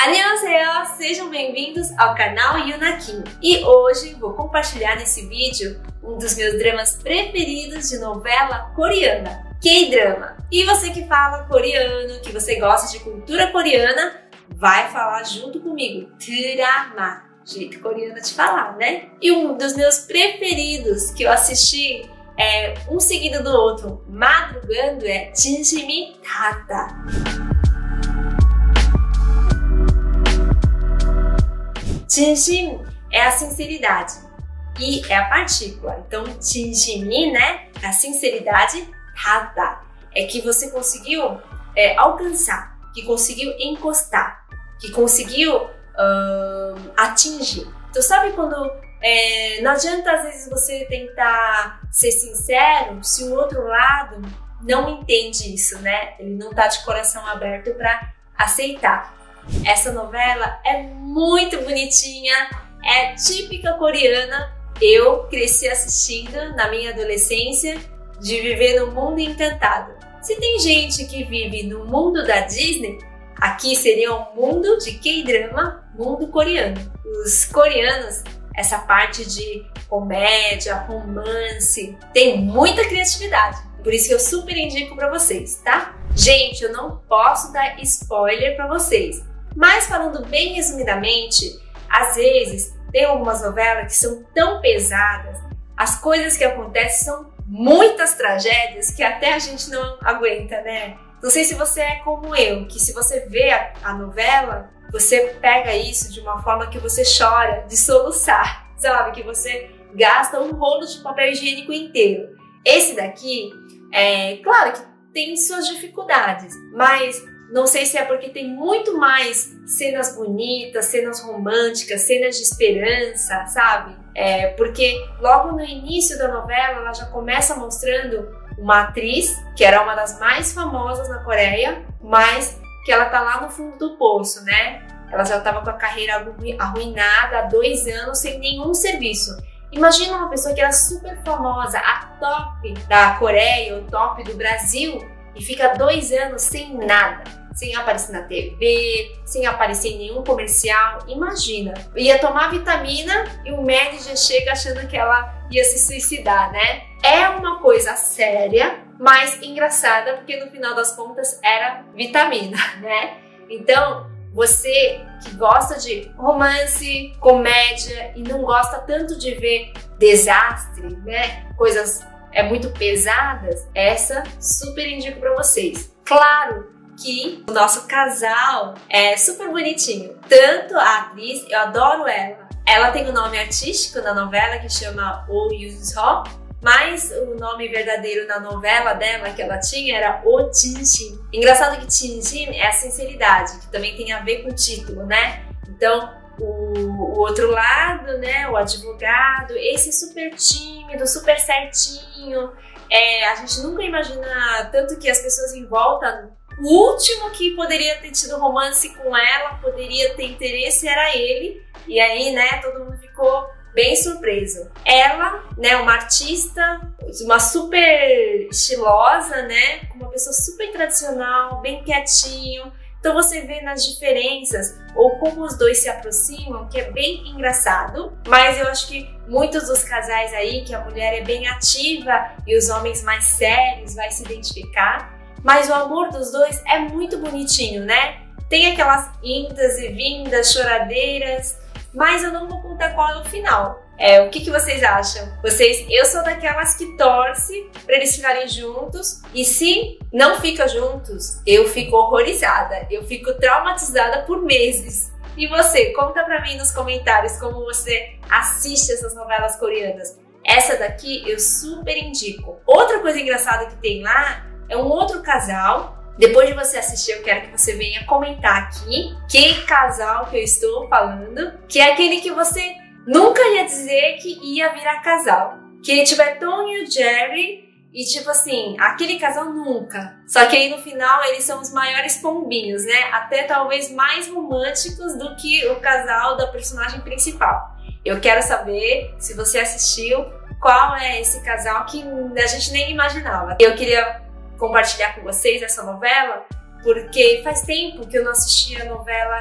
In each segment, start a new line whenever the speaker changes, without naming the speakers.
Annyeonghaseyo, sejam bem-vindos ao canal Yunakin. E hoje vou compartilhar nesse vídeo um dos meus dramas preferidos de novela coreana, K-drama. E você que fala coreano, que você gosta de cultura coreana, vai falar junto comigo, drama, jeito coreano de falar, né? E um dos meus preferidos que eu assisti um seguido do outro, madrugando, é 진심이 닿았다. 진심 é a sinceridade e é a partícula. Então, 진심이, né? A sinceridade, 닿았다. É que você conseguiu alcançar, que conseguiu encostar, que conseguiu atingir. Então, sabe quando não adianta às vezes você tentar ser sincero se o outro lado não entende isso, né? Ele não tá de coração aberto para aceitar. Essa novela é muito bonitinha, é típica coreana. Eu cresci assistindo na minha adolescência, de viver no mundo encantado. Se tem gente que vive no mundo da Disney, aqui seria um mundo de K-drama, mundo coreano. Os coreanos, essa parte de comédia, romance, tem muita criatividade. Por isso que eu super indico para vocês, tá? Gente, eu não posso dar spoiler para vocês. Mas falando bem resumidamente, às vezes tem algumas novelas que são tão pesadas, as coisas que acontecem são muitas tragédias que até a gente não aguenta, né? Não sei se você é como eu, que se você vê a novela, você pega isso de uma forma que você chora de soluçar, sabe? Que você gasta um rolo de papel higiênico inteiro. Esse daqui, claro que tem suas dificuldades, mas não sei se é porque tem muito mais cenas bonitas, cenas românticas, cenas de esperança, sabe? Porque logo no início da novela ela já começa mostrando uma atriz que era uma das mais famosas na Coreia, mas que ela tá lá no fundo do poço, né? Ela já tava com a carreira arruinada há 2 anos sem nenhum serviço. Imagina uma pessoa que era super famosa, a top da Coreia, o top do Brasil, e fica 2 anos sem nada, sem aparecer na TV, sem aparecer em nenhum comercial. Imagina, ia tomar vitamina e o médico já chega achando que ela ia se suicidar, né? É uma coisa séria, mas engraçada, porque no final das contas era vitamina, né? Então, você que gosta de romance, comédia e não gosta tanto de ver desastre, né? Coisas muito pesadas, essa super indico para vocês. Claro que o nosso casal é super bonitinho. Tanto a atriz, eu adoro ela. Ela tem um nome artístico na novela que chama Oh Yun-seo, mas o nome verdadeiro na novela dela que ela tinha era Oh Jin-shin. Engraçado que Jin-shin é a sinceridade, que também tem a ver com o título, né? Então, o outro lado, né, o advogado, esse super tímido, super certinho, a gente nunca imagina tanto que as pessoas em volta, o último que poderia ter tido romance com ela, poderia ter interesse, era ele, e aí, né, todo mundo ficou bem surpreso. Ela, né, uma artista, uma super estilosa, né, uma pessoa super tradicional, bem quietinho. Então você vê nas diferenças ou como os dois se aproximam, que é bem engraçado. Mas eu acho que muitos dos casais aí, que a mulher é bem ativa e os homens mais sérios, vai se identificar. Mas o amor dos dois é muito bonitinho, né? Tem aquelas indas e vindas, choradeiras, mas eu não vou contar qual é o final. O que vocês acham? Eu sou daquelas que torce para eles ficarem juntos, e se não fica juntos, eu fico horrorizada, eu fico traumatizada por meses. E você, conta pra mim nos comentários como você assiste essas novelas coreanas. Essa daqui eu super indico. Outra coisa engraçada que tem lá é um outro casal. Depois de você assistir, eu quero que você venha comentar aqui que casal que eu estou falando, que é aquele que você nunca ia dizer que ia virar casal. Que tiver Tom e o Jerry e tipo assim, aquele casal nunca. Só que aí no final eles são os maiores pombinhos, né? Até talvez mais românticos do que o casal da personagem principal. Eu quero saber, se você assistiu, qual é esse casal que a gente nem imaginava. Eu queria compartilhar com vocês essa novela porque faz tempo que eu não assistia a novela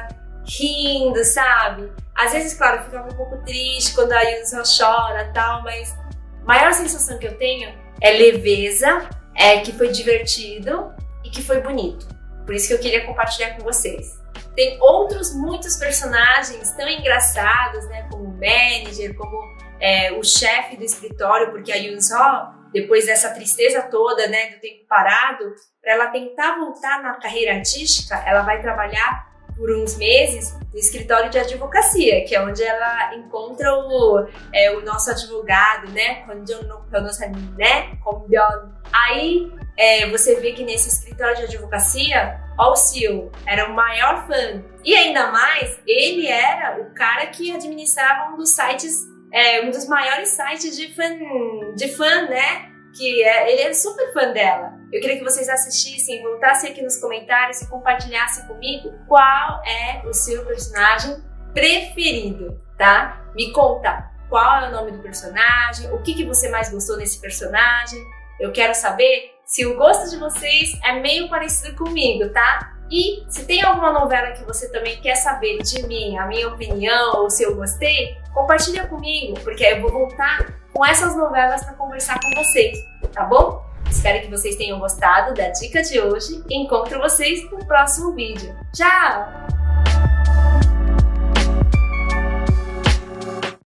rindo, sabe? Às vezes, claro, eu ficava um pouco triste quando a Yunseo chora e tal, mas a maior sensação que eu tenho é leveza, é que foi divertido e que foi bonito. Por isso que eu queria compartilhar com vocês. Tem outros muitos personagens tão engraçados, né? Como o manager, como o chefe do escritório, porque a Yunseo, depois dessa tristeza toda, né, do tempo parado, para ela tentar voltar na carreira artística, ela vai trabalhar por uns meses no escritório de advocacia, que é onde ela encontra o nosso advogado, né? Aí você vê que nesse escritório de advocacia, o CEO era o maior fã. E ainda mais, ele era o cara que administrava um dos sites, um dos maiores sites de fã, né? Ele é super fã dela. Eu queria que vocês assistissem, voltassem aqui nos comentários e compartilhassem comigo qual é o seu personagem preferido, tá? Me conta qual é o nome do personagem, o que você mais gostou nesse personagem. Eu quero saber se o gosto de vocês é meio parecido comigo, tá? E se tem alguma novela que você também quer saber de mim, a minha opinião, ou se eu gostei, compartilha comigo, porque aí eu vou voltar com essas novelas para conversar com vocês, tá bom? Espero que vocês tenham gostado da dica de hoje e encontro vocês no próximo vídeo. Tchau!